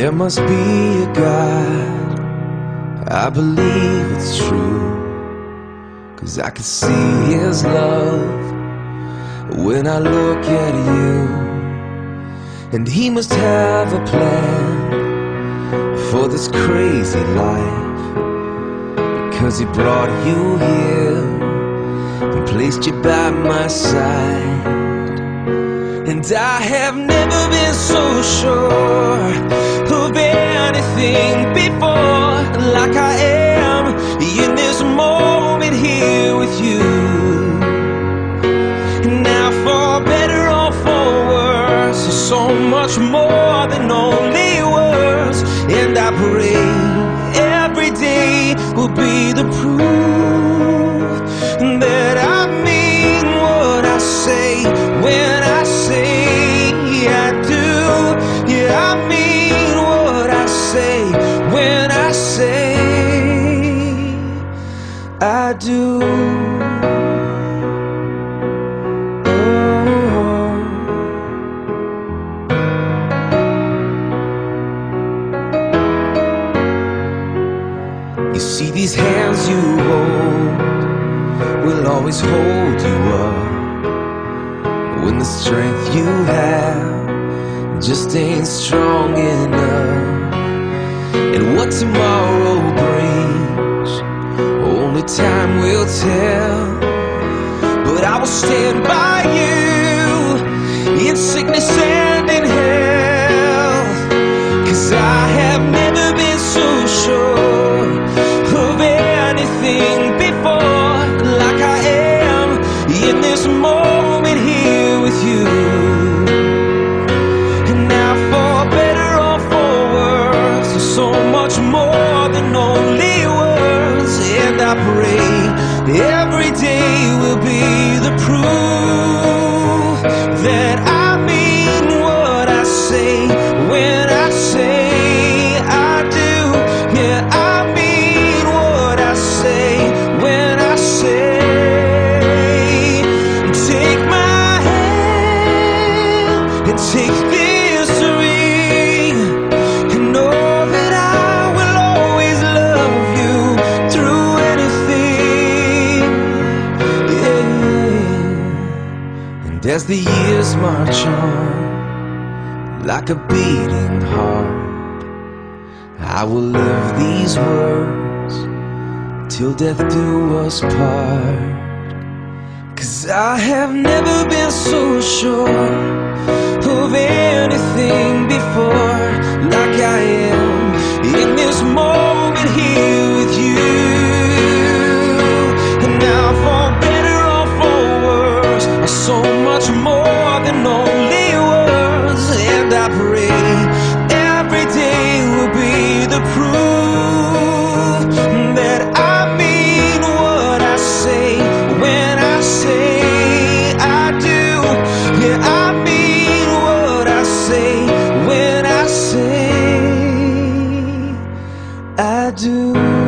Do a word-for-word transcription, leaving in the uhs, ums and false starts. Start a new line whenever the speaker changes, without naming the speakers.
There must be a God, I believe it's true, 'cause I can see His love when I look at you. And He must have a plan for this crazy life, because He brought you here and placed you by my side. And I have never been so sure of anything before, like I am in this moment here with you. Now for better or for worse, so much more than only words. And I pray every day will be the proof that I mean what I say when I say I do. Yeah, I mean what I say when I say I do. You see, these hands you hold will always hold you up when the strength you have just ain't strong enough. And what tomorrow brings, only time will tell. But I will stand by you in sickness and in health, 'cause I have never been so sure of anything before, like I am in this moment here with you. And now for better or for worse, so much more than only words. And I pray every day will be the proof that I mean what I say when I say I do. Yeah, I mean what I say when I say. Take my hand and take this ring, and know that I will always love you through anything. Yeah. And as the years march on, like a beating heart, I will live these words till death do us part. 'Cause I have never been so sure of anything before, like I am in this moment here with you. And now for better or for worse, so much more than only words. And I pray every day will be the proof that I mean what I say when I say I do. Yeah, I mean what I say when I say I do.